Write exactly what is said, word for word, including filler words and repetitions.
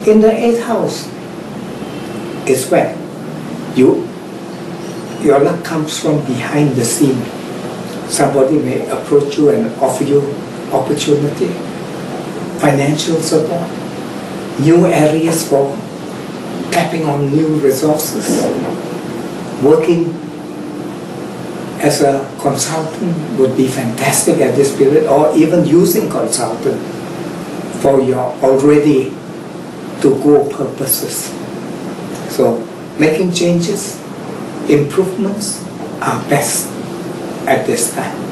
In the eighth house is where you, your luck comes from behind the scene. Somebody may approach you and offer you opportunity, financial support, new areas for tapping on new resources, working as a consultant would be fantastic at this period, or even using consultant for your already to go purposes. So making changes, improvements are best at this time.